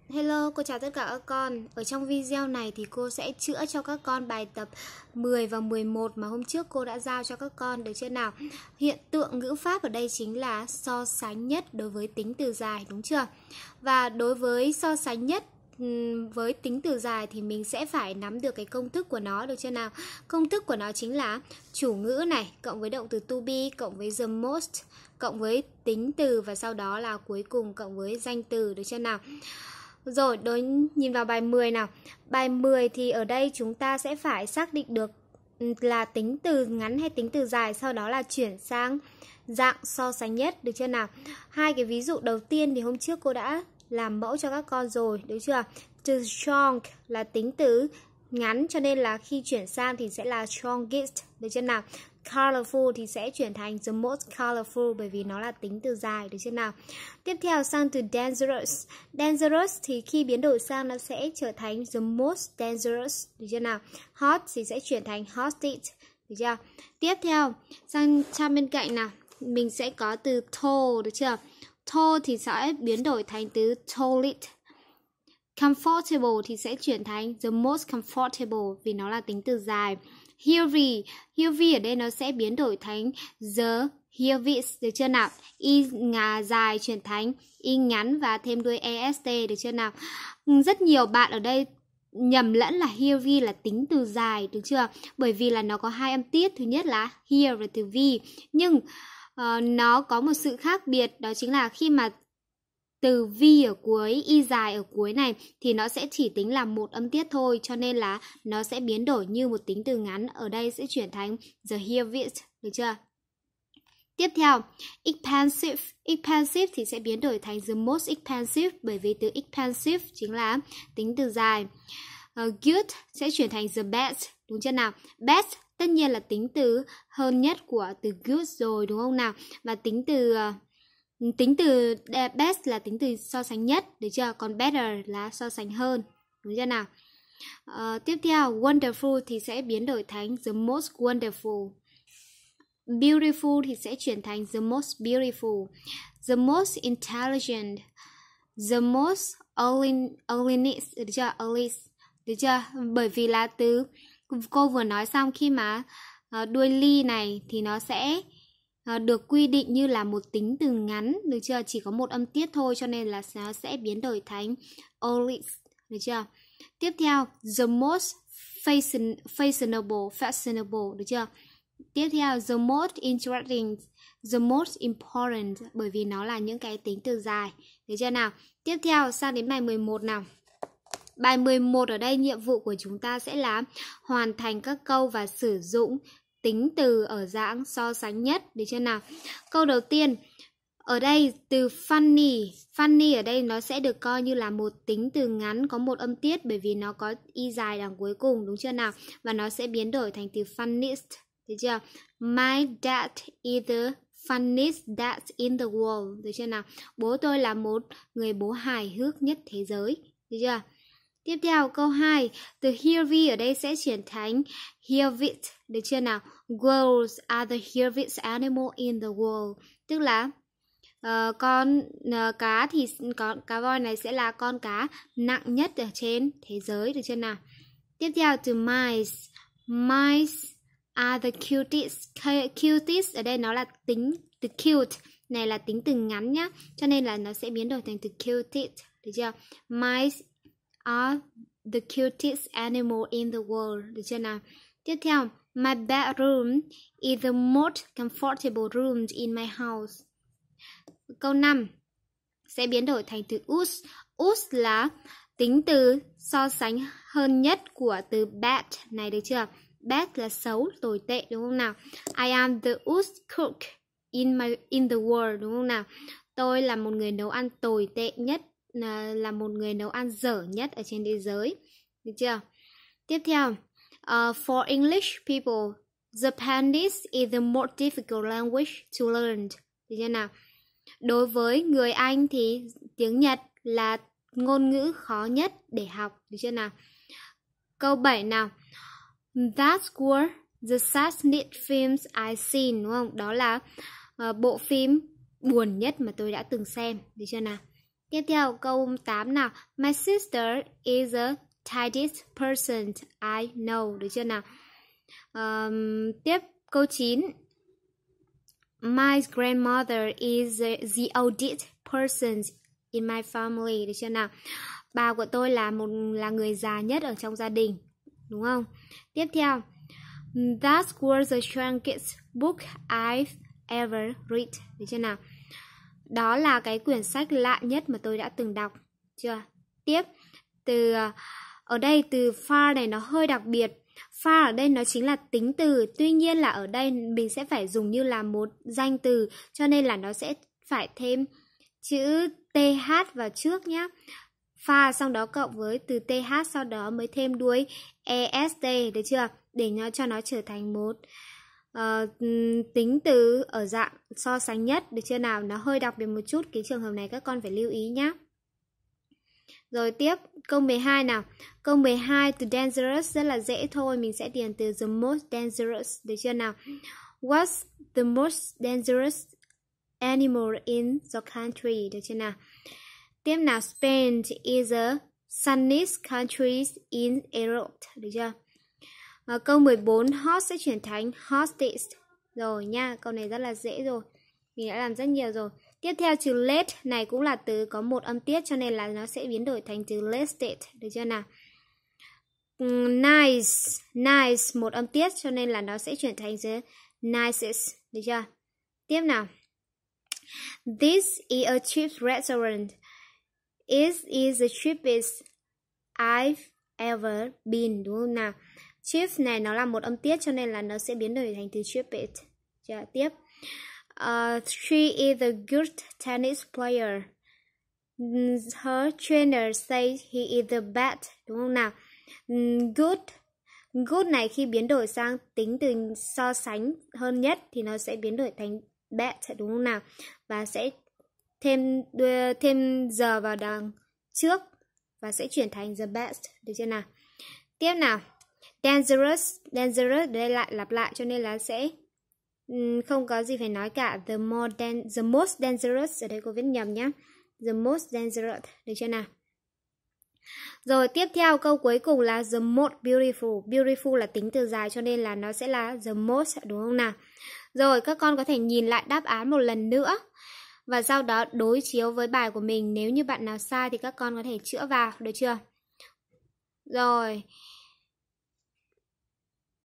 Hello, cô chào tất cả các con. Ở trong video này thì cô sẽ chữa cho các con bài tập 10 và 11 mà hôm trước cô đã giao cho các con, được chưa nào? Hiện tượng ngữ pháp ở đây chính là so sánh nhất đối với tính từ dài, đúng chưa? Và đối với so sánh nhất với tính từ dài thì mình sẽ phải nắm được cái công thức của nó, được chưa nào? Công thức của nó chính là chủ ngữ này cộng với động từ to be cộng với the most cộng với tính từ và sau đó là cuối cùng cộng với danh từ, được chưa nào? Rồi, nhìn vào bài 10 nào. Bài 10 thì ở đây chúng ta sẽ phải xác định được là tính từ ngắn hay tính từ dài, sau đó là chuyển sang dạng so sánh nhất, được chưa nào? Hai cái ví dụ đầu tiên thì hôm trước cô đã làm mẫu cho các con rồi, được chưa? Từ strong là tính từ ngắn cho nên là khi chuyển sang thì sẽ là strongest, được chưa nào? Colorful thì sẽ chuyển thành the most colorful bởi vì nó là tính từ dài, được chưa nào? Tiếp theo sang từ dangerous. Dangerous thì khi biến đổi sang nó sẽ trở thành the most dangerous, được chưa nào? Hot thì sẽ chuyển thành hottest, được chưa? Tiếp theo sang trang bên cạnh nào, mình sẽ có từ tall, được chưa? Tall thì sẽ biến đổi thành từ tallest. Comfortable thì sẽ chuyển thành the most comfortable vì nó là tính từ dài. Heavy ở đây nó sẽ biến đổi thành the heaviest, được chưa nào? Y dài chuyển thành y ngắn và thêm đuôi est, được chưa nào? Rất nhiều bạn ở đây nhầm lẫn là heavy là tính từ dài, được chưa? Bởi vì là nó có hai âm tiết, thứ nhất là hear và từ vi, nhưng nó có một sự khác biệt, đó chính là khi mà từ vi ở cuối, y dài ở cuối này thì nó sẽ chỉ tính là một âm tiết thôi, cho nên là nó sẽ biến đổi như một tính từ ngắn, ở đây sẽ chuyển thành the heaviest, được chưa? Tiếp theo, expensive. Expensive thì sẽ biến đổi thành the most expensive bởi vì từ expensive chính là tính từ dài. Good sẽ chuyển thành the best, đúng chưa nào? Best tất nhiên là tính từ hơn nhất của từ good rồi, đúng không nào? Và tính từ best là tính từ so sánh nhất, được chưa? Còn better là so sánh hơn, đúng chưa nào? Tiếp theo, wonderful thì sẽ biến đổi thành the most wonderful. Beautiful thì sẽ chuyển thành the most beautiful. The most intelligent, the most earliest, được chưa? Earliest, được chưa? Bởi vì là từ cô vừa nói xong, khi mà đuôi ly này thì nó sẽ được quy định như là một tính từ ngắn, được chưa? Chỉ có một âm tiết thôi cho nên là nó sẽ biến đổi thành earliest, được chưa? Tiếp theo, the most fashionable, được chưa? Tiếp theo, the most interesting, the most important bởi vì nó là những cái tính từ dài, được chưa nào? Tiếp theo sang đến bài 11 nào. Bài 11 ở đây nhiệm vụ của chúng ta sẽ là hoàn thành các câu và sử dụng tính từ ở dạng so sánh nhất, được chưa nào? Câu đầu tiên, ở đây từ funny. Funny ở đây nó sẽ được coi như là một tính từ ngắn có một âm tiết bởi vì nó có y dài đằng cuối cùng, đúng chưa nào? Và nó sẽ biến đổi thành từ funniest, được chưa? My dad is the funniest dad in the world, được chưa nào? Bố tôi là một người bố hài hước nhất thế giới, được chưa? Tiếp theo câu 2, từ heavy ở đây sẽ chuyển thành heaviest, được chưa nào? Wolves are the heaviest animal in the world, tức là cá thì cá voi này sẽ là con cá nặng nhất ở trên thế giới, được chưa nào? Tiếp theo từ mice. Mice are the cutest. Cutest ở đây nó là tính từ cute, này là tính từ ngắn nhá, cho nên là nó sẽ biến đổi thành từ cutest, được chưa? Mice are the cutest animal in the world, được chưa nào? Tiếp theo, my bedroom is the most comfortable room in my house. Câu 5 sẽ biến đổi thành từ us. Us là tính từ so sánh hơn nhất của từ bad này, được chưa? Bad là xấu, tồi tệ, đúng không nào? I am the worst cook in the world, đúng không nào? Tôi là một người nấu ăn tồi tệ nhất, là một người nấu ăn dở nhất ở trên thế giới, được chưa? Tiếp theo, for English people, Japanese is the most difficult language to learn, được chưa nào? Đối với người Anh thì tiếng Nhật là ngôn ngữ khó nhất để học, được chưa nào? Câu 7 nào. That were the saddest films I've seen, đúng không? Đó là bộ phim buồn nhất mà tôi đã từng xem, được chưa nào? Tiếp theo câu 8 nào. My sister is the tidiest person I know. Được chưa nào? Tiếp câu 9. My grandmother is the oldest person in my family. Được chưa nào? Bà của tôi là người già nhất ở trong gia đình. Đúng không? Tiếp theo. That was the strangest book I've ever read. Được chưa nào? Đó là cái quyển sách lạ nhất mà tôi đã từng đọc. Chưa? Tiếp. Ở đây từ far này nó hơi đặc biệt. Far ở đây nó chính là tính từ. Tuy nhiên là ở đây mình sẽ phải dùng như là một danh từ. Cho nên là nó sẽ phải thêm chữ TH vào trước nhé. Far xong đó cộng với từ TH, sau đó mới thêm đuôi EST. Được chưa? Để cho nó trở thành một tính từ ở dạng so sánh nhất. Được chưa nào? Nó hơi đặc biệt một chút. Cái trường hợp này các con phải lưu ý nhé. Rồi tiếp câu 12 nào. Câu 12 từ dangerous rất là dễ thôi. Mình sẽ điền từ the most dangerous. Được chưa nào? What's the most dangerous animal in the country? Được chưa nào? Tiếp nào. Spain is the sunniest country in Europe. Được chưa? Câu 14 hot sẽ chuyển thành hottest. Rồi nha. Câu này rất là dễ rồi. Mình đã làm rất nhiều rồi. Tiếp theo từ late này cũng là từ có một âm tiết, cho nên là nó sẽ biến đổi thành từ latest. Được chưa nào? Nice một âm tiết, cho nên là nó sẽ chuyển thành the nicest. Được chưa? Tiếp nào. This is a cheap restaurant. It is the cheapest I've ever been. Đúng không nào? Cheap này nó là một âm tiết, cho nên là nó sẽ biến đổi thành từ cheapest. Chưa? Tiếp. She is a good tennis player. Her trainer says he is the best. Đúng không nào? Good này khi biến đổi sang tính từ so sánh hơn nhất thì nó sẽ biến đổi thành best. Đúng không nào? Và sẽ thêm giờ vào đằng trước và sẽ chuyển thành the best. Được chưa nào? Tiếp nào. Dangerous đây lại lặp lại, cho nên là sẽ không có gì phải nói cả. The most dangerous, ở đây cô viết nhầm nhé. The most dangerous. Được chưa nào? Rồi tiếp theo câu cuối cùng là the most beautiful. Beautiful là tính từ dài, cho nên là nó sẽ là the most. Đúng không nào? Rồi các con có thể nhìn lại đáp án một lần nữa và sau đó đối chiếu với bài của mình. Nếu như bạn nào sai thì các con có thể chữa vào. Được chưa? Rồi